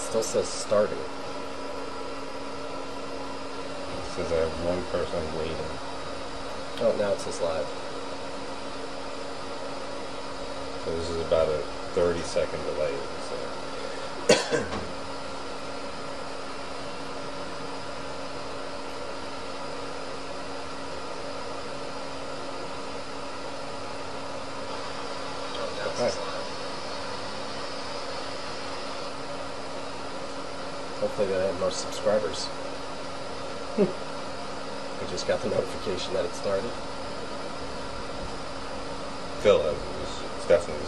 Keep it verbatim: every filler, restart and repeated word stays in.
still says starting. It says I have one person waiting. Oh, now it says live. So this is about a thirty second delay. So. Right. Hopefully they have more subscribers. We just got the notification that it started. Phil, it's definitely